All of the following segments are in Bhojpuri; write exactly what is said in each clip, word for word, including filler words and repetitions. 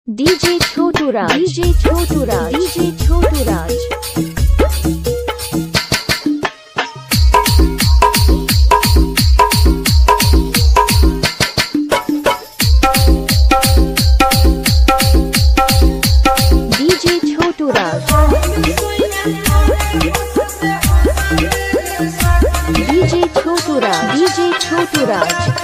DJ Chhotu Raj, DJ Chhotu Raj, DJ Chhotu Raj. DJ Chhotu Raj, DJ Chhotu Raj, DJ Chhotu Raj.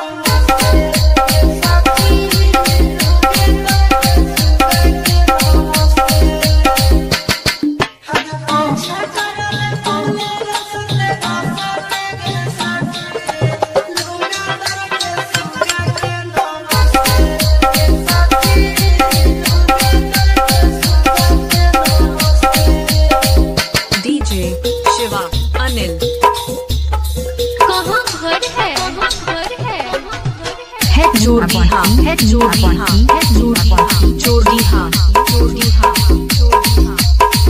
Shiva Anil कहाँ घर है, कहाँ घर है, है जोड़ी हाँ, है जोड़ी हाँ, है जोड़ी हाँ, जोड़ी हाँ, जोड़ी हाँ, जोड़ी हाँ।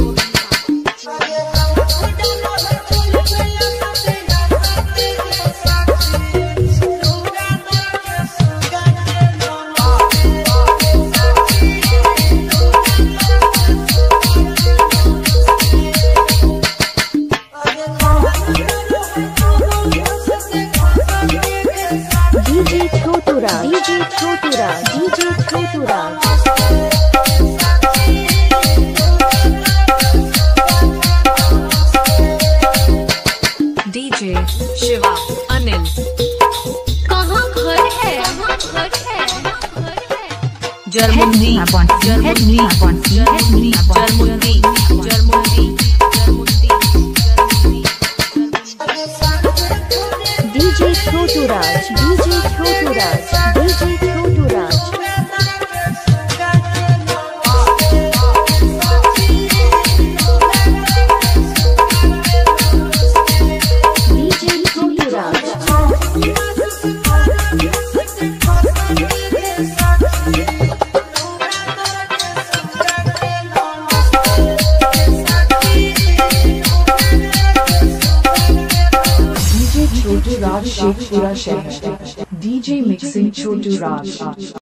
DJ Chhotu Raj, DJ Chhotu Raj, DJ Chhotu Raj. DJ Shiva Anil कहाँ घर है, कहाँ घर है, जर्मुनी जर्मुनी जर्मुनी जर्मुनी जर्मुनी DJ Chhotu Raj, DJ Chhotu Raj, DJ Chhotu Raj. DJ Chhotu Raj, Chhotu Raj Sheikhpura शहर। डीजे मिक्सिंग छोटू राज।